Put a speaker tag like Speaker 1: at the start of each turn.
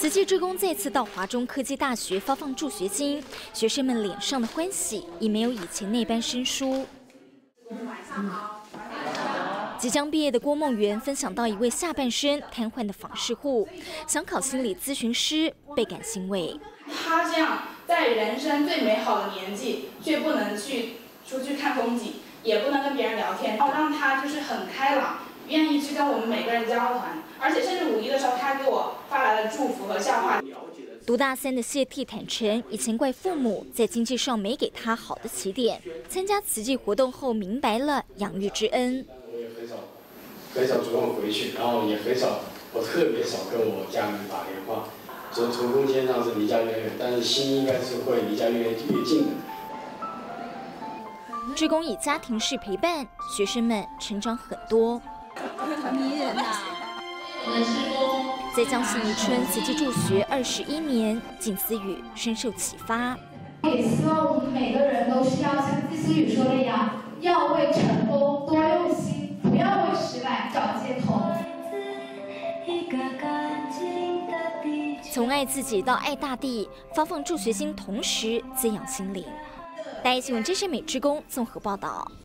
Speaker 1: 慈济志工再次到华中科技大学发放助学金，学生们脸上的欢喜已没有以前那般生疏。
Speaker 2: 晚上好。
Speaker 1: 即将毕业的郭梦圆分享到一位下半身瘫痪的访视户，想考心理咨询师，倍感欣慰。
Speaker 2: 他这样在人生最美好的年纪，却不能出去看风景，也不能跟别人聊天，然后让他就是很开朗，愿意去跟我们每个人交谈，而且甚至5·1的时候，他给我发来了祝福和笑话。
Speaker 1: 读大3的谢替坦诚，以前怪父母在经济上没给他好的起点，参加慈济活动后明白了养育之恩。
Speaker 3: 我也很少主动回去，然后也我特别少跟我家人打电话。从空间上是离家越远，但是心应该是会离家越近的。
Speaker 1: 志工以家庭式陪伴，学生们成长很多。
Speaker 4: 迷人呐！
Speaker 2: 我们志工
Speaker 1: 在江西宜春慈济助学21年，静思语深受启发。
Speaker 5: 也希望我们每个人都是要像静思语说的一样，要为成功多用心，不要为失败找借口。
Speaker 1: 从爱自己到爱大地，发放助学金，同时滋养心灵。大爱新闻，这是美志工综合报道。